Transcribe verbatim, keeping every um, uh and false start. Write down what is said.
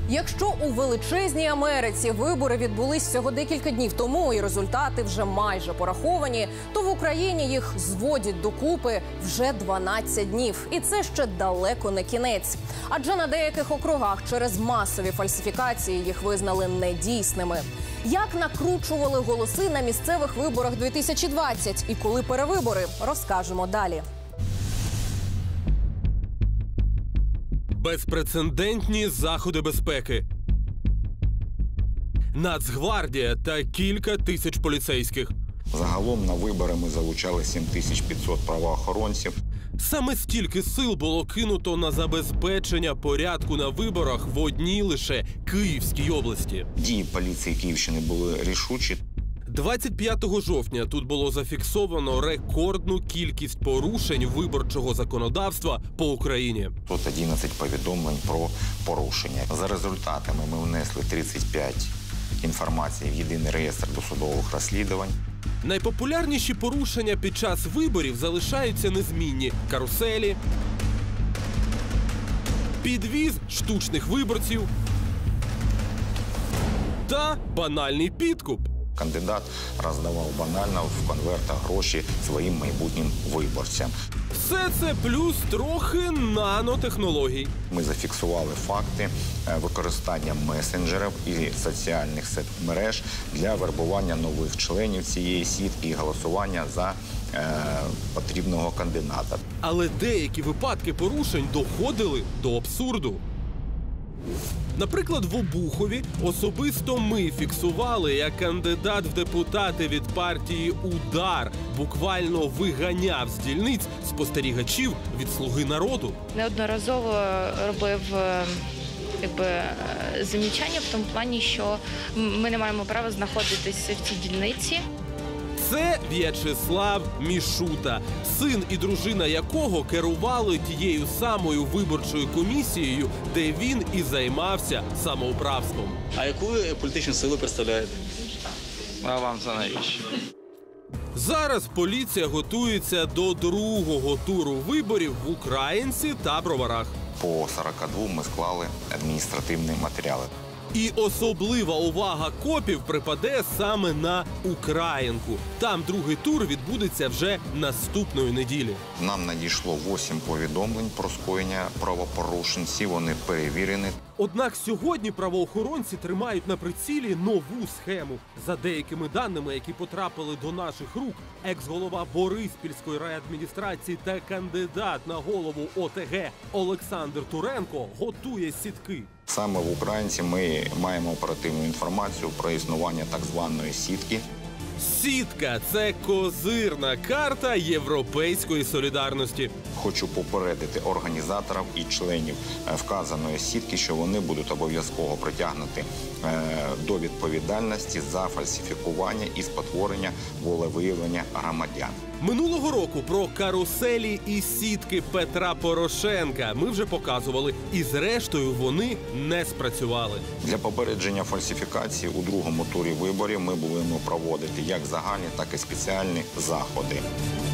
Якщо у величезній Америці вибори відбулись всього декілька днів тому і результати вже майже пораховані, то в Україні їх зводять докупи вже дванадцять днів. І це ще далеко не кінець. Адже на деяких округах через масові фальсифікації їх визнали недійсними. Як накручували голоси на місцевих виборах дві тисячі двадцять і коли перевибори, розкажемо далі. Безпрецедентні заходи безпеки. Нацгвардія та кілька тисяч поліцейських. Загалом на вибори ми залучали сім тисяч п'ятсот правоохоронців. Саме стільки сил було кинуто на забезпечення порядку на виборах в одній лише Київській області. Дії поліції Київщини були рішучі. двадцять п'ятого жовтня тут було зафіксовано рекордну кількість порушень виборчого законодавства по Україні. Тут одинадцять повідомлень про порушення. За результатами ми внесли тридцять п'ять інформацій в єдиний реєстр досудових розслідувань. Найпопулярніші порушення під час виборів залишаються незмінні: каруселі, підвіз штучних виборців та банальний підкуп. Кандидат роздавав банально в конвертах гроші своїм майбутнім виборцям. Все це плюс трохи нанотехнологій. Ми зафіксували факти використання месенджерів і соціальних мереж для вербування нових членів цієї сітки і голосування за е, потрібного кандидата. Але деякі випадки порушень доходили до абсурду. Наприклад, в Обухові особисто ми фіксували, як кандидат в депутати від партії «Удар» буквально виганяв з дільниць спостерігачів від «Слуги народу». Неодноразово робив якби, замічання в тому плані, що ми не маємо права знаходитися в цій дільниці. Це В'ячеслав Мішута, син і дружина якого керували тією самою виборчою комісією, де він і займався самоуправством. А яку політичну силу представляєте? А вам це навіщо? Зараз поліція готується до другого туру виборів в Українці та Броварах. По сорока двом ми склали адміністративні матеріали. І особлива увага копів припаде саме на Українку. Там другий тур відбудеться вже наступної неділі. Нам надійшло вісім повідомлень про скоєння правопорушень. Всі вони перевірені. Однак сьогодні правоохоронці тримають на прицілі нову схему. За деякими даними, які потрапили до наших рук, екс-голова Бориспільської райадміністрації та кандидат на голову О Те Ге Олександр Туренко готує сітки. Саме в Українці ми маємо оперативну інформацію про існування так званої сітки. Сітка – це козирна карта європейської солідарності. Хочу попередити організаторів і членів вказаної сітки, що вони будуть обов'язково притягнути до відповідальності за фальсифікування і спотворення волевиявлення громадян. Минулого року про каруселі і сітки Петра Порошенка ми вже показували, і зрештою вони не спрацювали. Для попередження фальсифікації у другому турі виборів ми будемо проводити як загальні, так і спеціальні заходи.